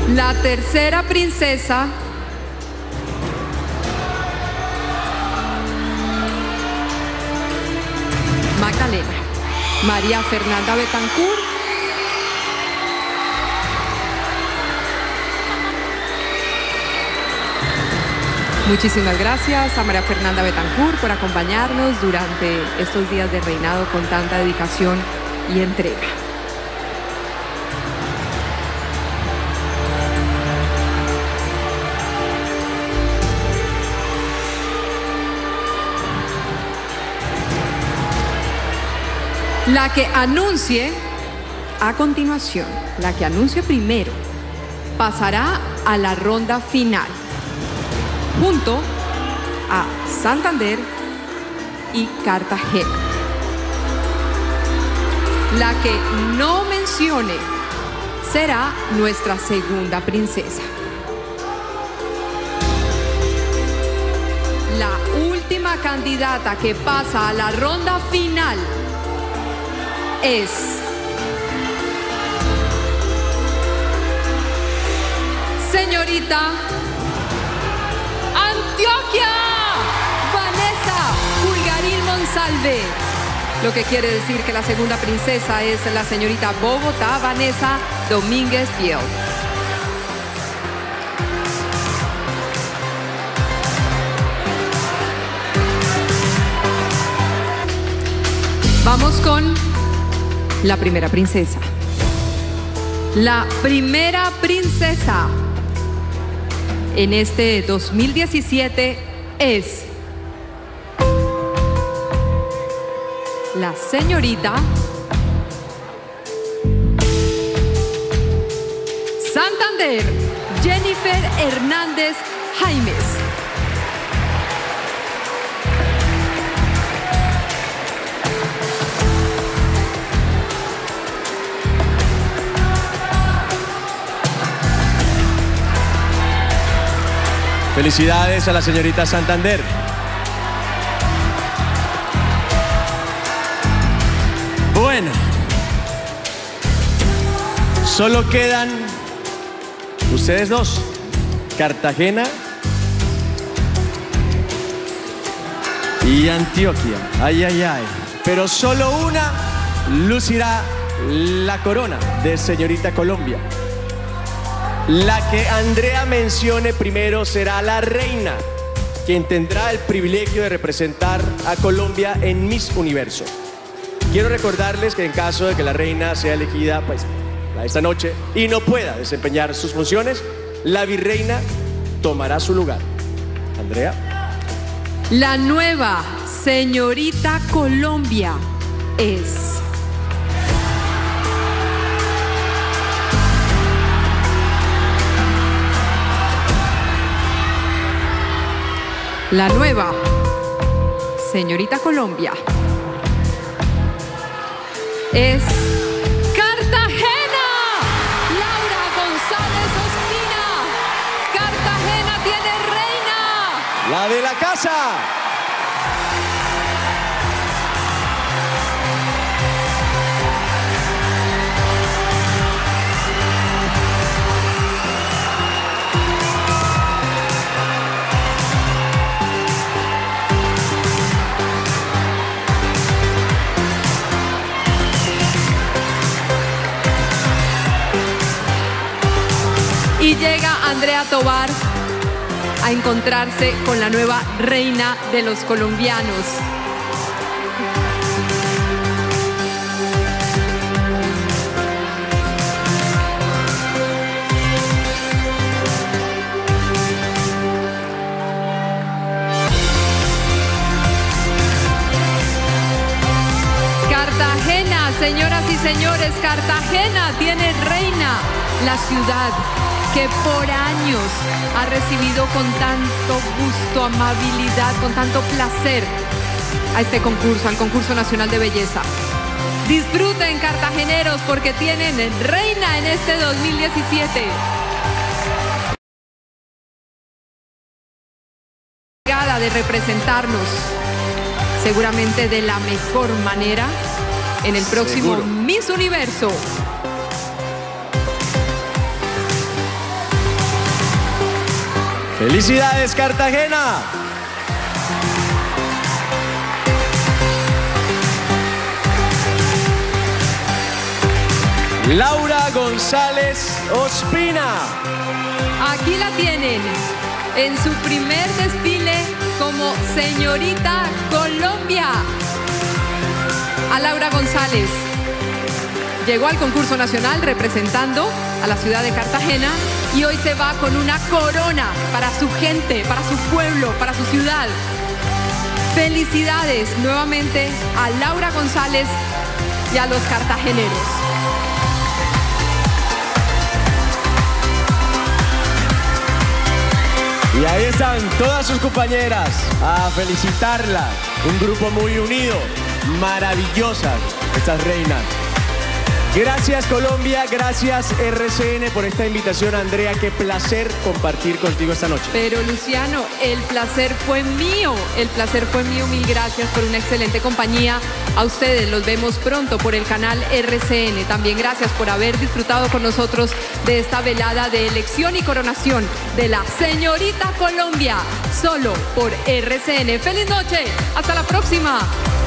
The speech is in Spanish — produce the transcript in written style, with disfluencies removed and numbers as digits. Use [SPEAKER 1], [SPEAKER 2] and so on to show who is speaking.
[SPEAKER 1] La tercera princesa Magdalena María Fernanda Betancourt. Muchísimas gracias a María Fernanda Betancourt por acompañarnos durante estos días de reinado con tanta dedicación y entrega. La que anuncie a continuación, la que anuncie primero, pasará a la ronda final, junto a Santander y Cartagena. La que no mencione será nuestra segunda princesa. La última candidata que pasa a la ronda final es señorita Antioquia Vanessa Pulgarín Monsalve, lo que quiere decir que la segunda princesa es la señorita Bogotá Vanessa Domínguez Biel. Vamos con la primera princesa. La primera princesa en este 2017 es la señorita Santander Jennifer Hernández Jaimes.
[SPEAKER 2] Felicidades a la señorita Santander. Bueno, solo quedan ustedes dos, Cartagena y Antioquia. Ay, ay, ay. Pero solo una lucirá la corona de señorita Colombia. La que Andrea mencione primero será la reina, quien tendrá el privilegio de representar a Colombia en Miss Universo. Quiero recordarles que en caso de que la reina sea elegida pues, esta noche y no pueda desempeñar sus funciones, la virreina tomará su lugar. Andrea.
[SPEAKER 1] La nueva señorita Colombia es la nueva señorita Colombia es Cartagena Laura González Ospina. Cartagena tiene reina.
[SPEAKER 2] La de la casa.
[SPEAKER 1] Y llega Andrea Tovar a encontrarse con la nueva reina de los colombianos. Cartagena, señoras y señores, Cartagena tiene reina, la ciudad que por años ha recibido con tanto gusto, amabilidad, con tanto placer a este concurso, al concurso nacional de belleza. Disfruten, cartageneros, porque tienen reina en este 2017. De representarnos seguramente de la mejor manera en el próximo Miss Universo.
[SPEAKER 2] ¡Felicidades, Cartagena! Laura González Ospina.
[SPEAKER 1] Aquí la tienen, en su primer desfile como Señorita Colombia. A Laura González. Llegó al concurso nacional representando a la ciudad de Cartagena y hoy se va con una corona para su gente, para su pueblo, para su ciudad. Felicidades nuevamente a Laura González y a los cartageneros.
[SPEAKER 2] Y ahí están todas sus compañeras a felicitarla. Un grupo muy unido, maravillosas estas reinas. Gracias Colombia, gracias RCN por esta invitación. Andrea, qué placer compartir contigo esta noche.
[SPEAKER 1] Pero Luciano, el placer fue mío, mil gracias por una excelente compañía. A ustedes los vemos pronto por el canal RCN. También gracias por haber disfrutado con nosotros de esta velada de elección y coronación de la Señorita Colombia, solo por RCN. ¡Feliz noche! ¡Hasta la próxima!